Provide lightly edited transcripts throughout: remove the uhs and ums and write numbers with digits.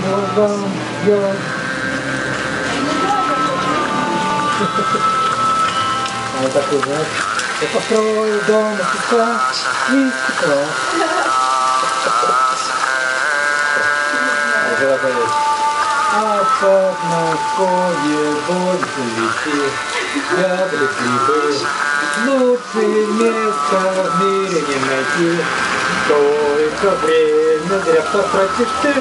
Вот такой, знаешь, я построю дом из песка и стекла. А под Москве больше летит, ягоды, грибы. Лучшее место в мире не найти. Только время зря потратишь ты.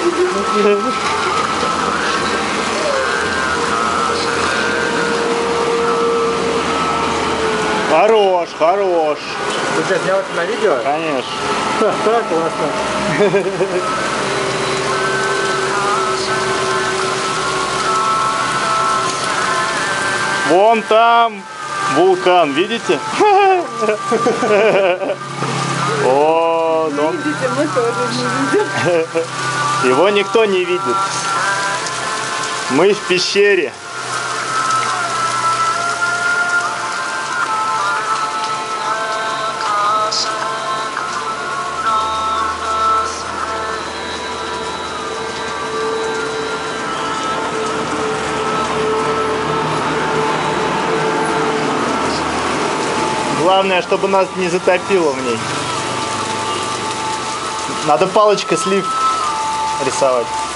Хорош, хорош. Ты что, снял это на видео? Конечно. Классно. Вон там вулкан, видите? О, дом. Видите, мы тоже не видим. Его никто не видит. Мы в пещере. Главное, чтобы нас не затопило в ней. Надо палочкой слив рисовать.